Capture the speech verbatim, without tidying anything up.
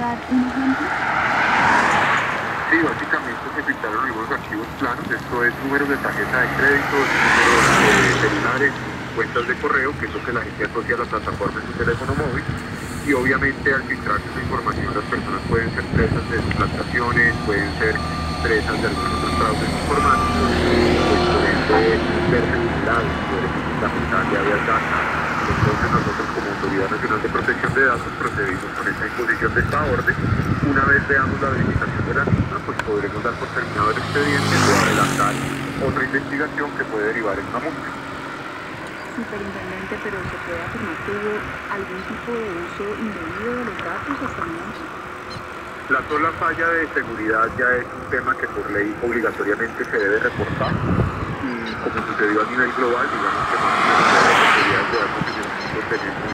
dar un ejemplo? Sí, básicamente se filtraron algunos archivos planos, esto es números de tarjeta de crédito, números de celulares, cuentas de correo, que es lo que la gente asocia a la plataforma en su teléfono móvil, y obviamente al filtrarse esa información las personas pueden ser presas de suplantaciones, pueden ser presas de algunos otros fraudes informáticos y pues por ende verse vulnerados, poder fundamental de habeas data. Entonces nosotros como Autoridad Nacional de Protección de Datos procedimos con esta imposición de esta orden. Una vez veamos la verificación de la misma, pues podremos dar por terminado el expediente o adelantar otra investigación que puede derivar en una multa. Superintendente, pero ¿se puede afirmar que hubo algún tipo de uso indebido de los datos hasta el momento? La sola falla de seguridad ya es un tema que por ley obligatoriamente se debe reportar y como sucedió a nivel global, digamos que más o menos todas las autoridades de datos en el mundo tenemos